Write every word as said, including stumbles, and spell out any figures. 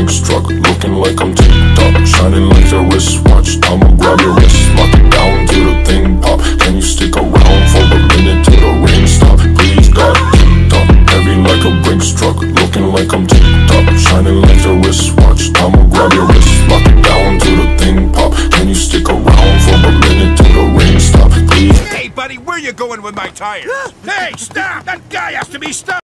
Brinks truck, looking like I'm TikTok, shining like a wristwatch. I'ma grab your wrist, lock it down to the thing pop. Can you stick around for a minute till the rain stop? Please God, TikTok, heavy like a Brinks truck, looking like I'm TikTok, shining like a wristwatch. I'ma grab your wrist, lock it down to the thing pop. Can you stick around for a minute till the rain stop? Please. Hey buddy, where you going with my tires? Hey, stop! That guy has to be stopped!